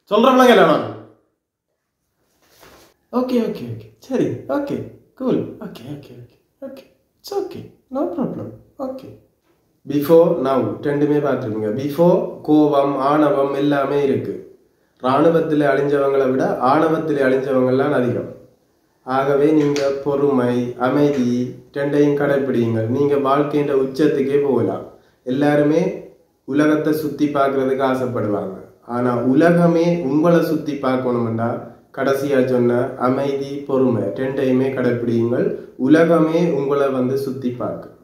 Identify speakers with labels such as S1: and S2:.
S1: சொல்றவங்க இல்லை நான். ஓகே ஓகே ஓகே சரி okay cool okay okay okay okay it's okay no problem okay. Before now ரெண்டுமே பார்த்துருக்கீங்க. பிஃபோர் கோபம் ஆணவம் எல்லாமே இருக்கு. இராணுவத்தில் அழிஞ்சவங்களை விட ஆணவத்தில் அழிஞ்சவங்கள்லாம் அதிகம். ஆகவே நீங்கள் பொறுமை அமைதி ரெண்டையும் கடைப்பிடிங்கள். நீங்கள் வாழ்க்கைன்ற உச்சத்துக்கே போகலாம். எல்லாருமே உலகத்தை சுற்றி பார்க்கறதுக்கு ஆசைப்படுவாங்க. ஆனால் உலகமே உங்களை சுற்றி பார்க்கணும்னா கடைசியாக சொன்ன அமைதி பொறுமை ரெண்டையுமே கடைப்பிடியுங்கள். உலகமே உங்களை வந்து சுற்றி பார்க்க